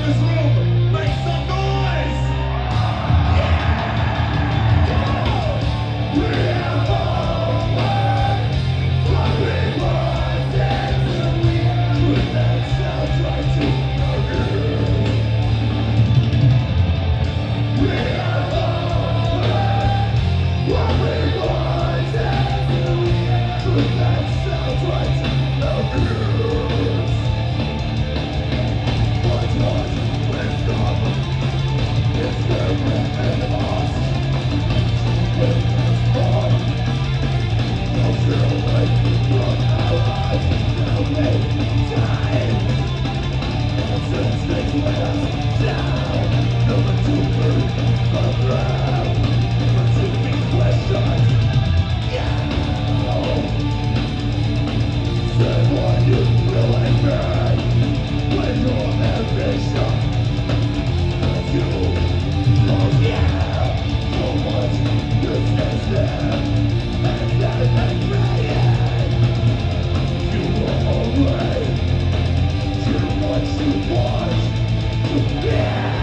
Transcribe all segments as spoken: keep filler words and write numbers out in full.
this room, make some noise! We have always fucking wanted to win. With that sound, try to argue. We have always what we wanted to win. With that sound, try to argue. What's lost, let's stop. It's their breath and loss. With this part, I'll steer away from our lives. Now make time. Since they let us down, number two bird around. Number two big questions. Yeah. Say what you really mean when your ambition is you. Oh yeah, so much business there, and that ain't right. You always do what you want to be.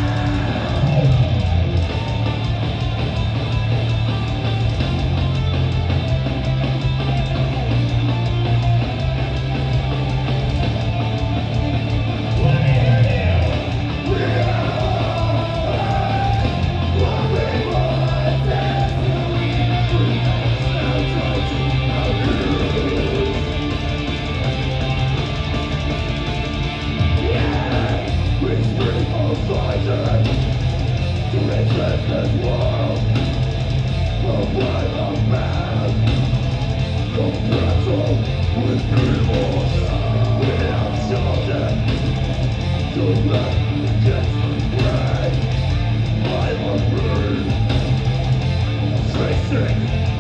To resist this world, the way of man, the battle with evil, without shelter, to let against the prey, I am free, chasing